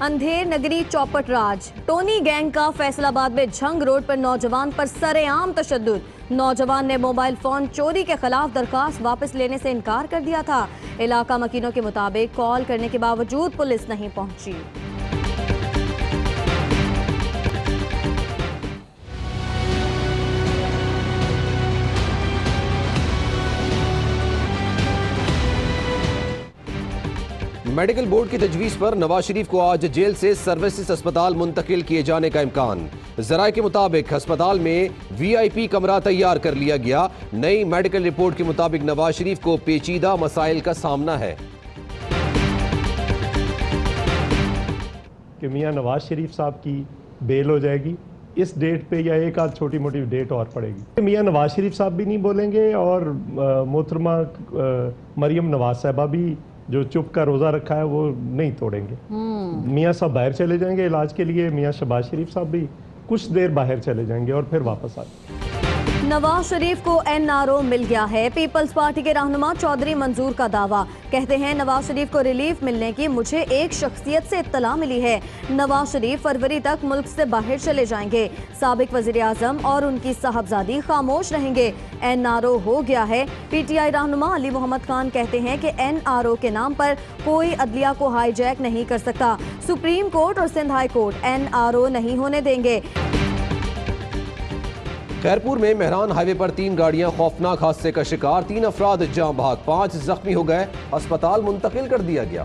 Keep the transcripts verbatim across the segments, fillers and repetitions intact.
अंधेर नगरी चौपट राज। Tony gang का फैसलाबाद में झंग रोड पर नौजवान पर सरेआम तशद्दुद। नौजवान ने मोबाइल फोन चोरी के खिलाफ दरखास्त वापस लेने से इनकार कर दिया था। इलाका मकीनों के मुताबिक कॉल करने के बावजूद पुलिस नहीं पहुंची। मेडिकल बोर्ड की तजवीज़ पर नवाज शरीफ को आज जेल से सर्विसेज अस्पताल मुंतकिल किए जाने का इम्कान। जराये के मुताबिक अस्पताल में वीआईपी कमरा तैयार कर लिया गया। नई मेडिकल रिपोर्ट के मुताबिक नवाज शरीफ को पेचीदा मसाइल का सामना है कि मियां नवाज शरीफ साहब की बेल हो जाएगी इस डेट पे या एक आध छोटी मोटी डेट और पड़ेगी। मियां नवाज शरीफ साहब भी नहीं बोलेंगे और मोहतरमा मरियम नवाज साहबा भी जो चुप का रोज़ा रखा है वो नहीं तोड़ेंगे। मियां साहब बाहर चले जाएंगे इलाज के लिए। मियां शहबाज शरीफ साहब भी कुछ देर बाहर चले जाएंगे और फिर वापस आ जाएंगे। नवाज शरीफ को एनआरओ मिल गया है। पीपल्स पार्टी के रहनुमा चौधरी मंजूर का दावा। कहते हैं नवाज शरीफ को रिलीफ मिलने की मुझे एक शख्सियत से इत्तला मिली है। नवाज शरीफ फरवरी तक मुल्क से बाहर चले जाएंगे। साबिक वजीर आजम और उनकी साहबजादी खामोश रहेंगे। एनआरओ हो गया है। पीटीआई रहनुमा अली मोहम्मद खान कहते हैं कि एनआरओ के नाम पर कोई अदलिया को हाईजैक नहीं कर सकता। सुप्रीम कोर्ट और सिंध हाई कोर्ट एनआरओ नहीं होने देंगे। खैरपुर में मेहरान हाईवे पर तीन गाड़ियां खौफनाक हादसे का शिकार। तीन अफराद जाँ बहक, पांच जख्मी हो गए। अस्पताल मुंतकिल कर दिया गया।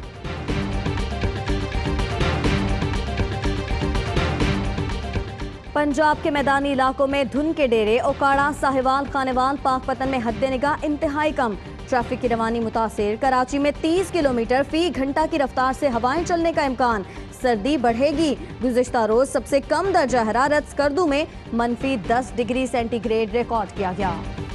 पंजाब के मैदानी इलाकों में धुंध के डेरे ओकाड़ा, साहिवाल, खानेवाल, पाकपतन में हद्दे निगाह इंतहाई कम। ट्रैफिक की रवानी मुतासिर। कराची में तीस किलोमीटर फी घंटा की रफ्तार से हवाएं चलने का इम्कान। सर्दी बढ़ेगी। गुज़िश्ता रोज सबसे कम दर्जा हरारत स्कर्दू में मनफी दस डिग्री सेंटीग्रेड रिकॉर्ड किया गया।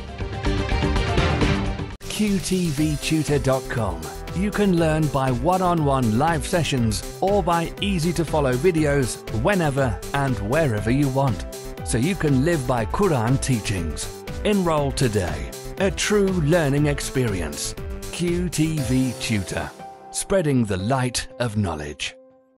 Q T V tutor dot com. You can learn by one-on-one live sessions or by easy-to-follow videos whenever and wherever you want. So you can live by Quran teachings. Enroll today. A true learning experience. Q T V Tutor. Spreading the light of knowledge.